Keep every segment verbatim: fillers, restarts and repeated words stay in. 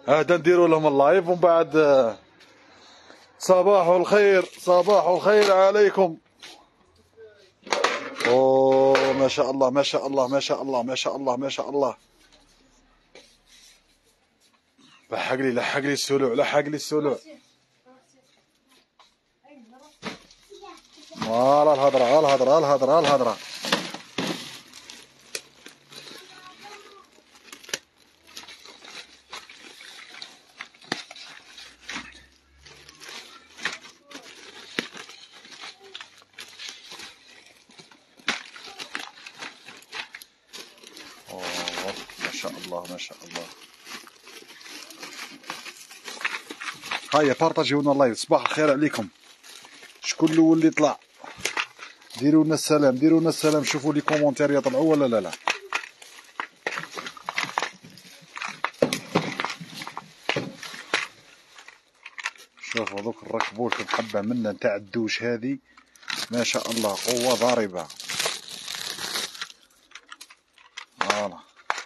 هذا نديروا لهم اللايف ومن بعد صباح الخير صباح الخير عليكم. اوه ما شاء الله ما شاء الله ما شاء الله ما شاء الله ما شاء الله. لحق لي لحق لي السلوع لحق لي السلوع. فوالا الهضره الهضره الهضره الهضره. ما شاء الله ما شاء الله. هيا بارطاجيونا اللايف. صباح الخير عليكم. شكون الاول اللي طلع؟ ديروا لنا السلام ديروا لنا السلام. شوفوا لي كومونتير يطلعوا ولا لا لا. شوفوا دوك الركبوش الحبه منا نتاع الدوش هذه ما شاء الله قوه ضاربه. فوالا.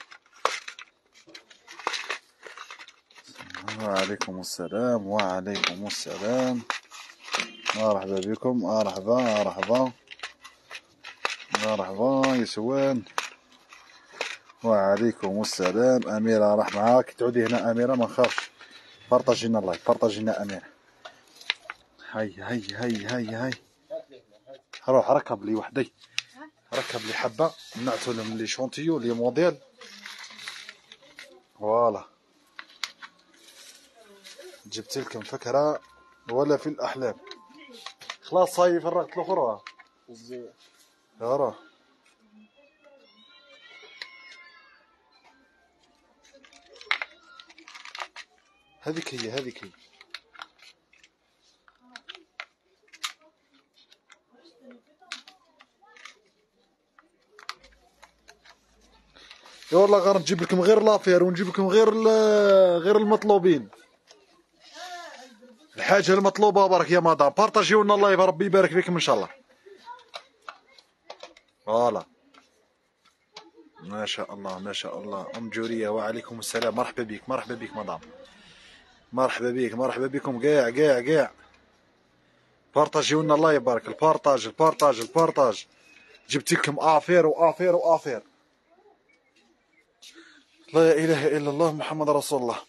وعليكم السلام وعليكم السلام. مرحبا بكم مرحبا مرحبا مرحبا يسوان. وعليكم السلام. أميرة راح معاك تعودي هنا أميرة ما نخافش. بارطاجينا اللايف بارطاجينا أميرة. هاي هاي هاي هاي هاي روح ركب لي وحدي ركب لي حبة نعتو لهم لي شونتيو لي موديل. فوالا جبت لكم فكرة ولا في الأحلام. خلاص صاي فرغت الأخرى يا راه. هذيك هي هذيك هي. يا والله غير نجيب لكم غير لافير ونجيب لكم غير غير المطلوبين. الحاجة المطلوبة برك يا مدام. بارطاجيو لنا اللايف ربي يبارك فيكم ان شاء الله. فوالا ما شاء الله ما شاء الله. ام جورية وعليكم السلام. مرحبا بك مرحبا بك مدام. مرحبا بك مرحبا بكم كاع كاع كاع. بارطاجيو لنا اللايف بارك. البارطاج البارطاج البارطاج. جبت لكم افير وافير وافير. لا اله الا الله محمد رسول الله.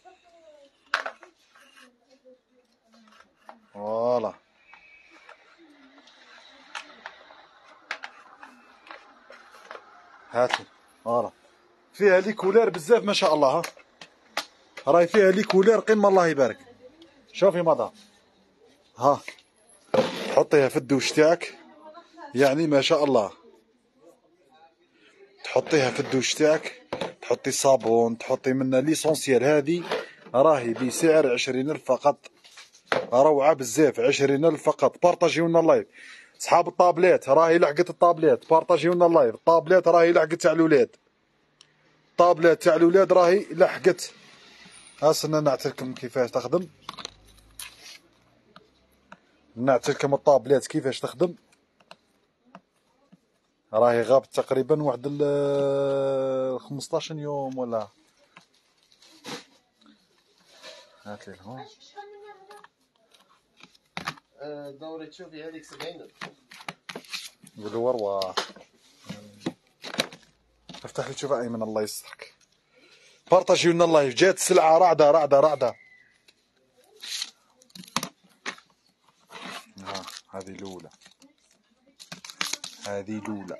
فوالا هاتي. فوالا فيها لي كولير بزاف ما شاء الله. ها راهي فيها لي كولير قمه الله يبارك. شوفي مدام ها تحطيها في الدوش تاعك يعني ما شاء الله. تحطيها في الدوش تاعك تحطي صابون تحطي منها ليسونسيال. هذه راهي بسعر عشرين ألف فقط. روعه بزاف عشرين ألف فقط. بارطاجيو لنا اللايف. صحاب الطابلات راهي لحقت الطابلات. بارطاجيو لنا اللايف. الطابلات راهي لحقت تاع الولاد. الطابلات تاع الولاد راهي لحقت. هاسنا نعطيكم كيفاش تخدم. نعطيكم الطابلات كيفاش تخدم. راهي غابت تقريبا واحد ال خمسطاش يوم ولا. هات لي هون دوري تشوفي هذيك سبعين. قولوا وروا. افتح لي تشوف ايمن الله يسترك. بارطاجيو لنا اللايف. جات السلعه رعده رعده رعده. ها هذه الاولى هذه الاولى.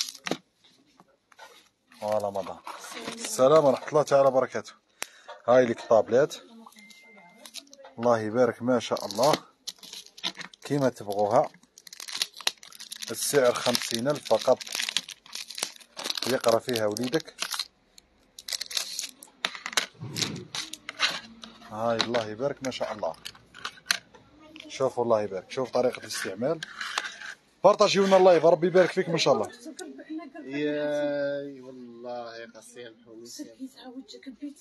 فوالا مدام. السلام ورحمه الله تعالى وبركاته. هاي لك طابلات الله يبارك ما شاء الله كيما تبغوها. السعر خمسين ألف فقط. يقرا فيها وليدك. هاي الله يبارك ما شاء الله. شوفوا الله يبارك. شوف طريقة الاستعمال. بارطاجيو لنا اللايف ربي يبارك فيكم ان شاء الله. ياي والله يا قصير حوني سكيتها وجهك البيت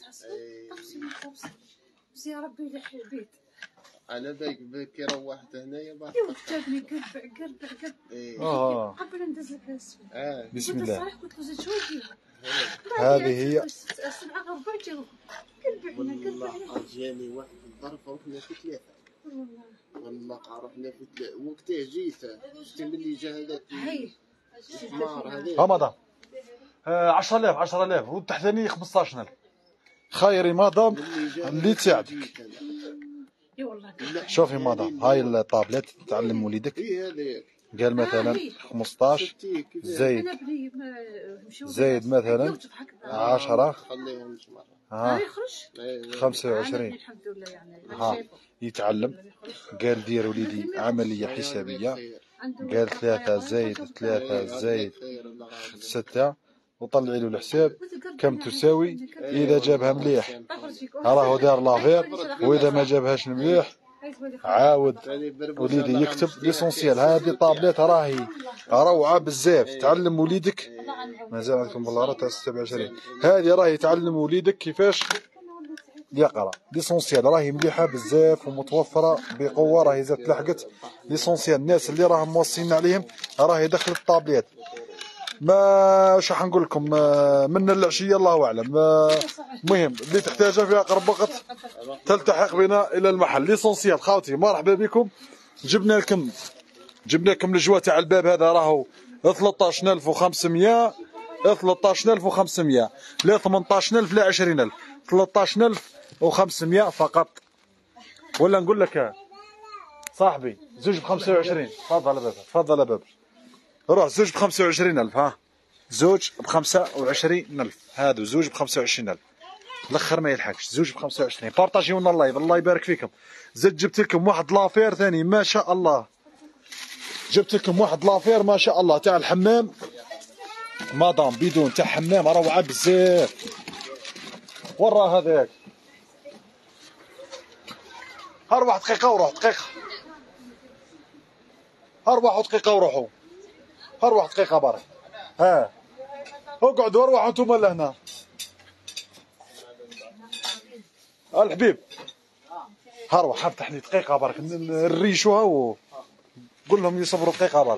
يا ربي يلح البيت. على بالك بك روحت هنايا بعد جابني قربع قربع قربع. ايه اه قبل ندز لك الاسود. اه بسم الله. قلت له زيد شوي فيها. هذه هي السبعة غربع جو قربعنا والله جاني واحد الظرف رحنا في ثلاثة. والله رحنا في ثلاثة وقتها جيت شفتي ملي جا هذاك هاي الحمار ها هذاك. مدام عشرة آلاف عشرة آلاف والتحتاني خمسطاش ألف. خيري مدام اللي تعب. اي والله. شوفي مدام هاي الطابلت تعلم وليدك. اي هذاك. قال مثلا خمسطاش زايد انا بلي ما- مشاو زايد مثلا يوقف هكذا. عشرة خليهم مش مرة. ها يخرج خمسة أنا وعشرين الحمد لله يعني ها يتعلم. قال دير وليدي عملية حسابية. قال ثلاثة زايد ثلاثة زايد ستة وطلعي له الحساب كم تساوي. إذا جابها مليح راهو دار لافير، وإذا ما جابهاش مليح عاود وليدي يكتب ليسونسيال. هذه طابلات راهي روعة بزاف. تعلم وليدك مازال عندكم بالله تاع ستة وعشرين. هذه راهي تعلم وليدك كيفاش يقرا. ليسونسيال راهي مليحة بزاف ومتوفرة بقوة. راهي زاد تلحقت ليسونسيال. الناس اللي راهم موصيين عليهم راهي دخلت طابلات. ما شو حنقول لكم من العشية الله أعلم. المهم اللي تحتاجها في أقرب وقت تلتحق بنا إلى المحل. ليسونسيال خاوتي مرحبا بكم. جبنا لكم جبنا لكم الجوا تاع الباب هذا راهو ثلاطاش ألف وخمسمية ثلاطاش ألف وخمسمية لا ثمنطاش ألف لا عشرين ألف ثلاطاش ألف وخمسمية فقط. ولا نقول لك صاحبي زوج بخمسة وعشرين. تفضل يا بابا تفضل يا بابا روح زوج بخمسة وعشرين ألف. ها زوج بخمسة وعشرين ألف. هادو زوج بخمسة وعشرين ألف. الاخر ما يلحقش. زوج بخمسة وعشرين. بارطاجيونا اللايف الله يبارك فيكم. زد جبت لكم واحد لافير ثاني ما شاء الله. جبت لكم واحد لافير ما شاء الله تاع الحمام مدام بدون تاع حمام روعه بزاف. ورا هذاك أربع دقيقة وروح دقيقة. أربع دقيقة وروحوا. أربع دقيقة برك. ها اقعدوا اروحوا انتم لهنا. الحبيب هروح افتح لي دقيقة برك نريشوها وقول لهم يصبروا دقيقة برك.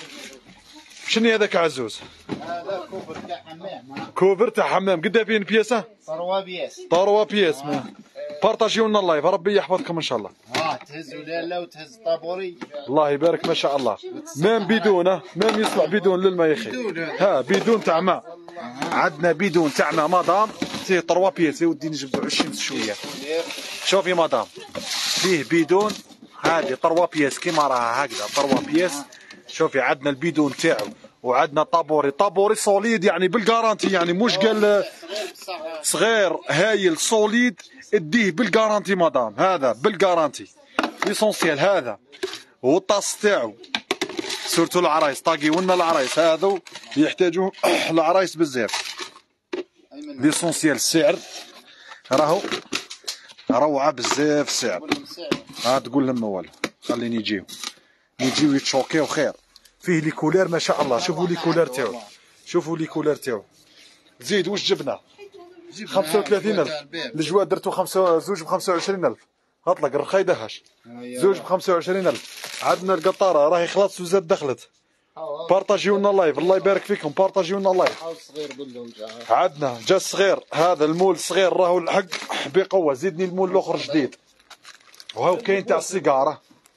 شنو هذاك عزوز؟ هذا كوبر تاع حمام. كوبر تاع حمام قد فين بياسة؟ ثروة بياس. ثروة بياس. بارطاجيونا اللايف ربي يحفظكم ان شاء الله. اه تهز ولاله وتهز طابوري. الله يبارك ما شاء الله. مام بدون مام يصلح بدون للما يا اخي. ها بدون تاع ماء. عندنا بدون تاع ماء مدام فيه ثروة بياس. يا ودي نجبدو عشرين شويه. شوفي مدام فيه بدون هذه ثروة بياس كيما راها هكذا ثروة بياس. شوفي عندنا البدون تاعو وعندنا طابوري. طابوري سوليد يعني بالجارانتي يعني مش قال صغير هايل سوليد اديه بالجارانتي مدام. هذا بالجارانتي ليسونسيال. هذا والطاس تاعو سورتو العرايس طاقي ونا العرايس هذو يحتاجوه العرايس بزاف. ليسونسيال السعر راهو روعه بزاف السعر. ها تقول لهم والو خليني يجيو يجيو يتشوكيو خير. فيه لي كولير ما شاء الله. شوفوا لي كولير تاعو شوفوا لي كولير تاعو. زيد واش جبنا خمسة وثلاثين ألف. الجواد درتو خمسة زوج بخمسة وعشرين ألف. اطلق الرخاي دهش زوج بخمسة وعشرين ألف. عندنا القطارة راهي خلصت وزاد دخلت. بارطاجيونا اللايف الله يبارك فيكم. بارطاجيونا اللايف. عندنا جا الصغير هذا المول الصغير راهو الحق بقوة. زيدني المول الاخر جديد. وهاو كاين تاع السيجارة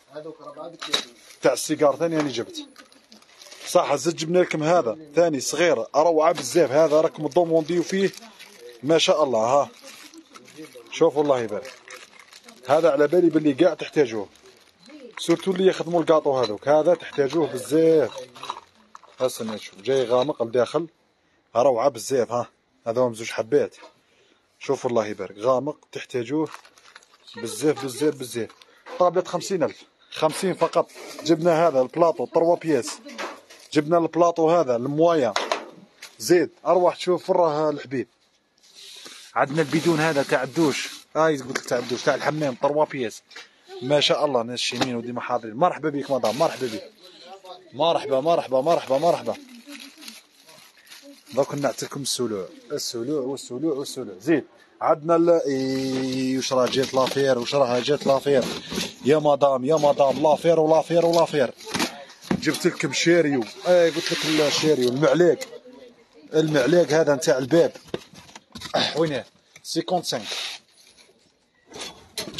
تاع السيجار ثاني انا جبت صح. زد جبنا لكم هذا ثاني صغير روعه بزاف. هذا راكم دومونديو فيه ما شاء الله. ها شوفوا الله يبارك. هذا على بالي باللي كاع تحتاجوه سورتو اللي يخدموا الكاطو هذوك. هذا تحتاجوه بزاف. هسه نشوف جاي غامق لداخل روعه بزاف. ها هذوهم زوج حبات. شوفوا الله يبارك غامق تحتاجوه بزاف بزاف بزاف. طابلة خمسين ألف. خمسين فقط. جبنا هذا البلاطو ثروة بياس. جبنا البلاطو هذا الموايا. زيد اروح تشوف راه الحبيب. عندنا البدون هذا تاع الدوش. هاي قلت لك تاع الدوش تاع الحمام ثروة بياس ما شاء الله. ناس شيمين وديما حاضرين. مرحبا بك مدام مرحبا بك. مرحبا مرحبا مرحبا مرحبا. دوك نعطيكم السلوع السلوع والسلوع والسلوع. زيد عندنا اي واش راه جات لافير واش راه جات لافير يا مدام يا مدام. لافير ولافير ولافير. جبت لكم شيريو. اي قلت لك الشيريو المعلاق. المعلاق هذا نتاع الباب وينه خمسة وخمسين.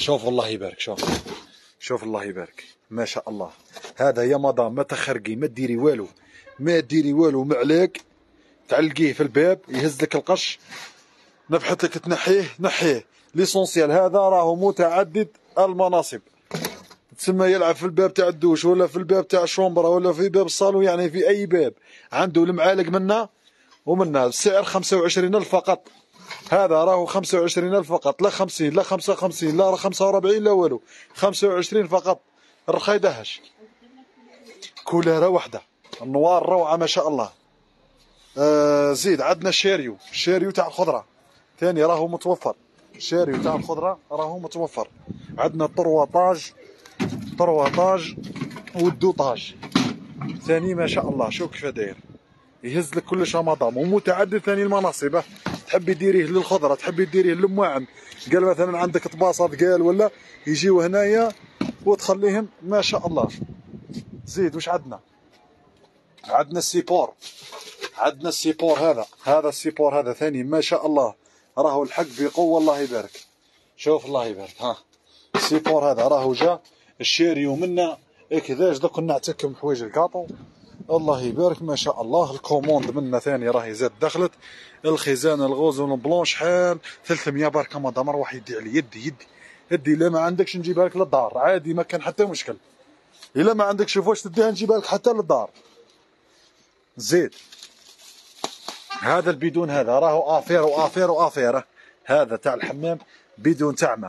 شوف الله يبارك. شوف شوف الله يبارك ما شاء الله. هذا يا مدام ما تخرقي، ما ديري والو، ما ديري والو، معلاق تعلقيه في الباب يهز لك القش، نفحت لك تنحيه نحيه. ليسونسيال هذا راهو متعدد المناصب، تسمى يلعب في الباب تاع الدوش ولا في الباب تاع الشومبرا ولا في باب الصالون، يعني في اي باب عنده المعالق منا ومنا. السعر خمسة وعشرين ألف فقط. هذا راهو خمسة وعشرين ألف فقط، لا خمسين لا خمسة وخمسين لا خمسة وأربعين لا والو، خمسة وعشرين فقط. الرخاي دهش كولارة وحده، النوار روعة ما شاء الله. آه زيد عندنا الشاريو، الشاريو تاع الخضرة ثاني راهو متوفر، الشاريو تاع الخضرة راهو متوفر. عندنا الطروطاج، طروطاج والدوطاج ثاني ما شاء الله. شوف كيف داير، يهز لك كلش مدام ومتعدد ثاني المناصب. تحبي ديريه للخضره، تحبي ديريه للمواعن، قال مثلا عندك طباصه قال ولا يجيو هنايا وتخليهم ما شاء الله. زيد وش عندنا؟ عندنا السيبور، عندنا السيبور هذا، هذا السيبور هذا ثاني ما شاء الله راهو الحق بقوه الله يبارك. شوف الله يبارك. ها السيبور هذا راهو جا الشاريو منا كذاش دوك نعتكم حوايج الكاطو الله يبارك ما شاء الله. الكوموند منا ثاني راهي زاد دخلت. الخزانه الغوزون بلون شحال ثلاثمية بركه مدام روح يدي علي يدي يدي يدي. الا ما عندكش نجيبها لك للدار عادي، ما كان حتى مشكل. الا ما عندكش واش تديها نجيبها لك حتى للدار. زيد هذا البيدون هذا راهو افير وافير وافير. هذا تاع الحمام بدون تعمى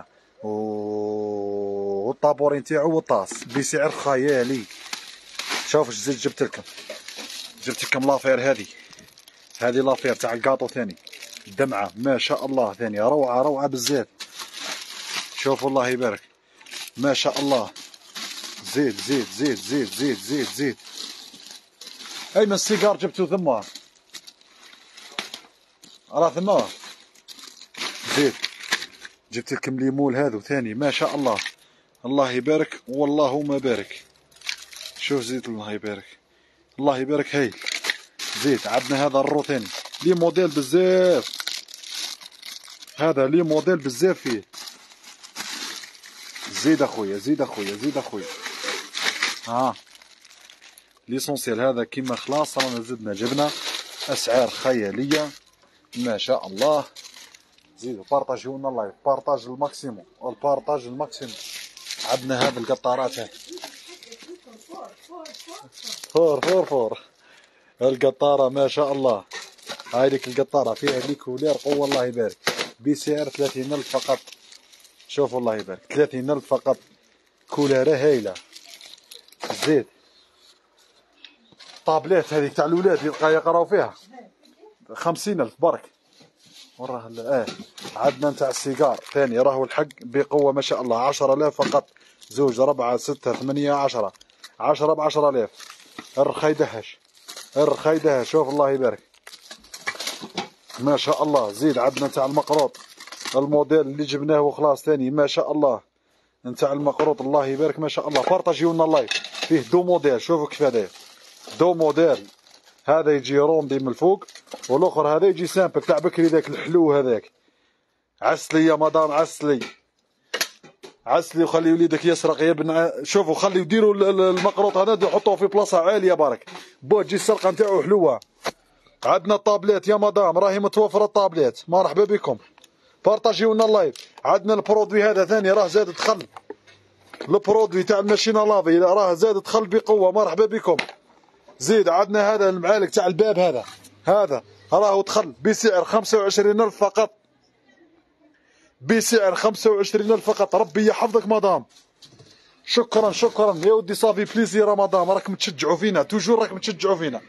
والطابورين تاعو والطاس بسعر خيالي. شوف اش زيد جبت لكم، جبت لكم لافير هذه، هذه لافير تاع الكاطو ثاني دمعه ما شاء الله ثاني روعه روعه بزاف. شوفوا الله يبارك ما شاء الله. زيد زيد زيد زيد زيد زيد زيد. ايمن السيجار جبتو ثما راه ثما. زيد جبت لكم ليمول هذو ثاني ما شاء الله الله يبارك والله ما بارك. شوف زيد الله يبارك الله يبارك هايل. زيد عندنا هذا الرو ثاني لي موديل بزاف، هذا لي موديل بزاف فيه. زيد اخويا زيد اخويا زيد اخويا. ها ليسونسيال هذا كيما خلاص رانا زدنا جبنا اسعار خياليه ما شاء الله. زيدوا بارطاجيو لنا اللايف، بارطاج الماكسيموم والبارطاج الماكسيموم. عندنا هذه القطارات هذه فور فور فور القطاره ما شاء الله. هاي لك القطاره فيها لي كولير قوه الله يبارك بسعر ثلاثين ألف فقط. شوفوا الله يبارك ثلاثين ألف فقط، كوليره هايله. زيد طابلات هذيك تاع الولاد يبقى يقراو فيها خمسين ألف برك. وراه اه عندنا نتاع السيجار ثاني راهو الحق بقوه ما شاء الله عشرة آلاف فقط. زوج ربعة ستة ثمانية عشرة عشرة بعشرة آلاف. الرخاي دهش الرخاي دهش. شوف الله يبارك ما شاء الله. زيد عندنا نتاع المقروط الموديل اللي جبناه وخلاص ثاني ما شاء الله نتاع المقروط الله يبارك ما شاء الله. بارطاجيو لنا اللايف فيه دو موديل. شوفوا كيف داير دو موديل، هذا يجي روندي من الفوق والاخر هذا يجي سامبل تاع بكري ذاك الحلو هذاك. عسلي يا مدام عسلي عسلي وخلي وليدك يسرق يا ابن. شوفوا خليو يديروا المقروط هذا يحطوه في بلاصه عاليه برك بو تجي السرقه نتاعو حلوه. عندنا الطابلات يا مدام راهي متوفره الطابلات مرحبا بكم. بارطاجيو لنا اللايف. عندنا البرودوي هذا ثاني راه زاد دخل، البرودوي تاع الماشينه لافي راه زاد دخل بقوه مرحبا بكم. زيد عندنا هذا المعالق تاع الباب هذا، هذا راهو دخل بسعر خمسة وعشرين ألف فقط، بسعر خمسة وعشرين ألف فقط. ربي يحفظك مدام. شكرا شكرا يا ودي صافي بليزير مدام راكم تشجعوا فينا توجور راكم تشجعوا فينا.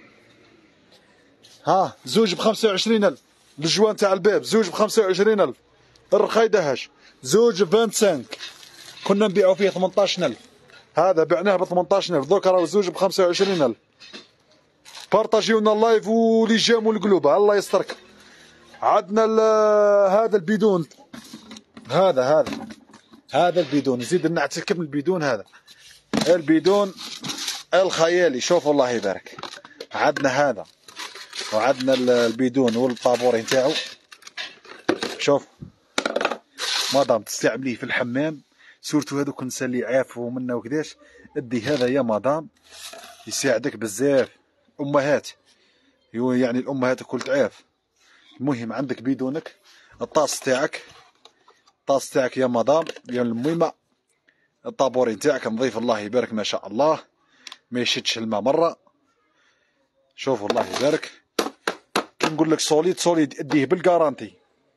ها زوج ب خمسة وعشرين ألف الجوان تاع الباب، زوج ب خمسة وعشرين ألف. الرخاي دهش زوج ب خمسة وعشرين كنا نبيعوا فيه ثمنطاش ألف، هذا بعناه ب ثمنطاش ألف دوكا راهو زوج ب خمسة وعشرين ألف. بارطاجيونا اللايف ولي جاموا القلوب الله يسترك. عندنا هذا البيدون هذا هذا هذا البيدون نزيد نعتكم البيدون هذا البيدون الخيالي. شوفوا الله يبارك عندنا هذا وعندنا البيدون والطابورين تاعو. شوف مادام تستعمليه في الحمام سورتو هذوك النساء اللي يعافوا منا وكداش. ادي هذا يا مدام يساعدك بزاف. امهات يعني الامهات الكل تعاف. المهم عندك بيدونك الطاس تاعك، الطاس تاعك يا مدام يا المهمه، الطابوري تاعك نظيف الله يبارك ما شاء الله، ما يشدش الماء مره. شوف الله يبارك كي نقول لك سوليد سوليد اديه بالكارانتي،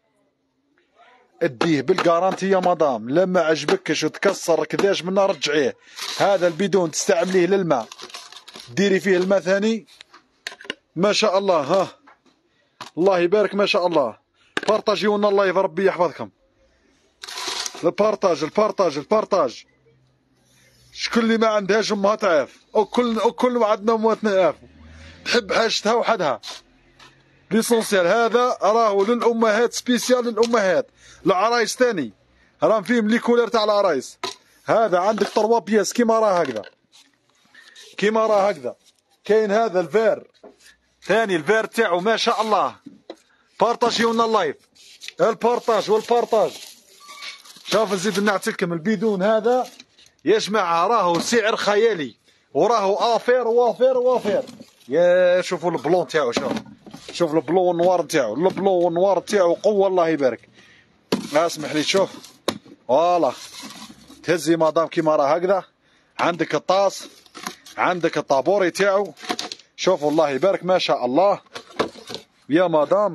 اديه بالكارانتي يا مدام. لما عجبكش وتكسر كذاش منا رجعيه. هذا البيدون تستعمليه للماء، ديري فيه الماء ثاني ما شاء الله. ها الله يبارك ما شاء الله. بارطاجيونا اللايف ربي يحفظكم. البارطاج البارطاج البارطاج. شكون اللي ما عندهاش امها تعاف، وكل وكل ما عندنا امهاتنا يعافوا. تحب حاجتها وحدها. ليسونسيال هذا راهو للامهات، سبيسيال للامهات. العرايس ثاني راهم فيهم لي كولير تاع العرايس. هذا عندك طروا بياس كيما راه هكذا، كيما راه هكذا. كاين هذا الفير ثاني، الفير تاعو ما شاء الله. بارطاجيونا اللايف، البارطاج والبارطاج. شوف نزيد نعطيكم البيدون هذا يا جماعه راهو سعر خيالي، وراهو افير وافير وافير. يا شوفوا البلون تاعو، شوف شوف البلون نوار تاعو، البلون نوار تاعو قوه الله يبارك. اسمح لي شوف فوالا. تهزي مدام كيما راه هكذا. عندك الطاس، عندك الطابوري تاعو. شوفوا الله يبارك ما شاء الله يا مدام.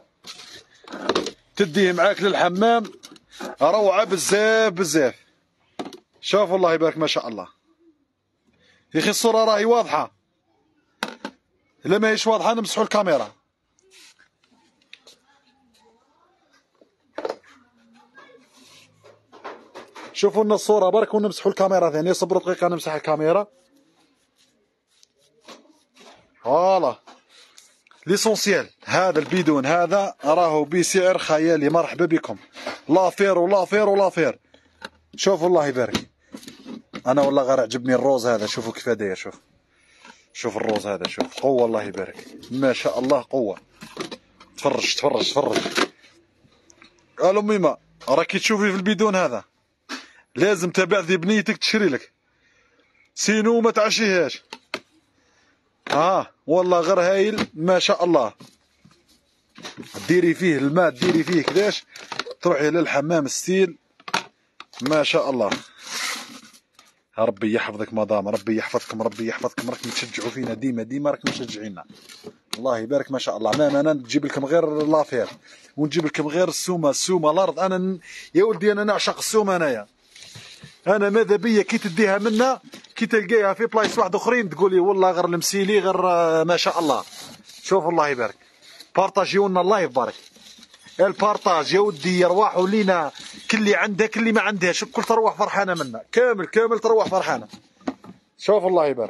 تديه معاك للحمام روعه بزاف بزاف. شوفوا الله يبارك ما شاء الله. يا اخي الصوره راهي واضحه، الا ما هيش واضحه نمسحوا الكاميرا. شوفوا لنا الصوره برك ونمسحوا الكاميرا ثاني. صبروا دقيقه نمسح الكاميرا. فوالا ليسونسيال. هذا البيدون هذا راهو بسعر خيالي. مرحبا بكم. لافير ولافير ولافير. شوفوا الله يبارك. انا والله غير عجبني الروز هذا. شوفوا كيف داير. شوف شوف الروز هذا. شوف قوه الله يبارك ما شاء الله قوه. تفرج تفرج تفرج. الو ميمه راكي تشوفي في البيدون هذا لازم تبع ذي بنيتك تشري لك، سينو ما تعشيهاش. اه والله غير هايل ما شاء الله. ديري فيه الماء، ديري فيه كذاش، تروحي للحمام ستيل ما شاء الله. ربي يحفظك مدام، ربي يحفظكم، ربي يحفظكم. راكم تشجعوا فينا ديما ديما راكم مشجعينا. الله يبارك ما شاء الله. ما انا نجيب لكم غير لافير ونجيب لكم غير السومه. السومه الارض. انا ن... يا ولدي انا نعشق السومه. انايا انا ماذا بيا كي تديها منا كي تلقاها في بلايص واحد اخرين تقولي والله غير المسيلي غير ما شاء الله. شوف الله يبارك. بارطاجيونا الله يبارك. البارطاج يا ودي يرواحوا لينا كل اللي عنده كل اللي ما عندهاش، الكل تروح فرحانه منا. كامل كامل تروح فرحانه. شوف الله يبارك.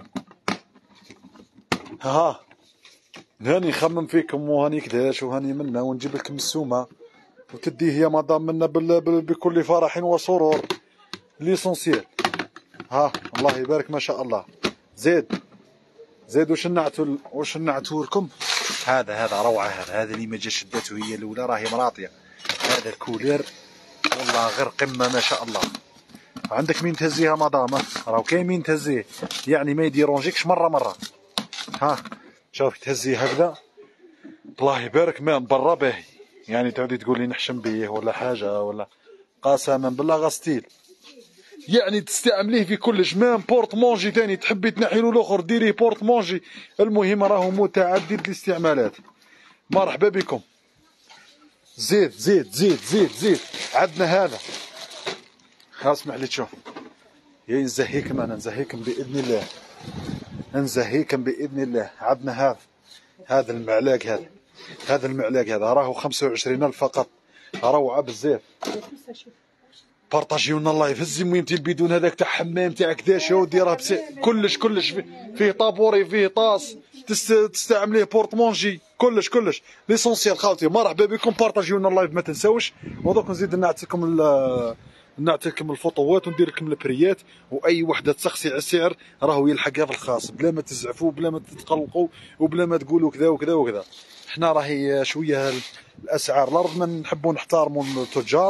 ها هاني نخمم فيكم وهاني كداش وهاني منا ونجيب لكم السومه وتديه يا مدام منا بكل فرح وسرور. ليسونسيال. ها الله يبارك ما شاء الله. زيد زيد واش نعتو واش نعتو لكم. هذا هذا روعه. هذا هذا اللي ما جا شدته هي الاولى راهي مراطيه. هذا الكولير والله غير قمه ما شاء الله. عندك مين تهزيها مدام. راهو كاين مين تهزيه يعني ما يديرونجيكش مره مره. ها شوف تهزيه هكذا الله يبارك ما من برا باهي. يعني تعودي تقولي نحشم بيه ولا حاجه ولا قسما بالله غاستيل. يعني تستعمليه في كلش. مام بورت مونجي ثاني تحبي تنحي له الاخر ديريه بورت مونجي. المهم راهو متعدد الاستعمالات. مرحبا بكم. زيد زيد زيد زيد زيد. عندنا هذا. اسمح لي تشوف. يا نزهيكم انا نزهيكم باذن الله. نزهيكم باذن الله. عندنا هذا هذا المعلاق. هذا هذا المعلاق هذا راهو خمسة وعشرين ألف فقط. روعه بزاف. بارطاجيونا الله يفزي مهمتي البيدون هذاك تاع حمام تاع كداش يا ودي راه كلش كلش فيه طابوري فيه طاس تستعمليه بورت مونجي كلش كلش. ليسونسيال خاوتي. مرحبا بكم. بارطاجيونا اللايف ما تنساوش. ودوك نزيد نعطيكم نعطيكم الفوطوات وندير لكم البريات. واي وحده تسقسي على السعر راهو يلحقها في الخاص بلا ما تزعفوا بلا ما تتقلقوا وبلا ما تقولوا كذا وكذا وكذا. حنا راهي شويه الاسعار الارض ما نحبوا نحترموا التجار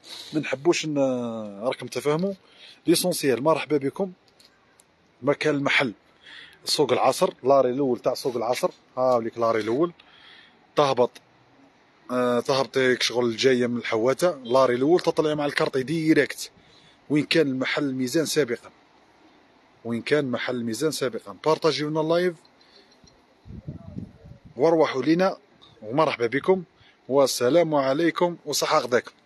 ما نحبوش ن... راكم تفهموا. ليسونسيال مرحبا بكم. مكان المحل سوق العصر، لاري الاول تاع سوق العصر، ها وليك لاري الاول تهبط آه تهبطيك شغل جايه من الحواته، لاري الاول تطلع مع الكارطي ديريكت وين كان المحل الميزان سابقا، وين كان محل الميزان سابقا. بارطاجيو لنا اللايف واروحوا لينا ومرحبا بكم والسلام عليكم وصحة غداكم.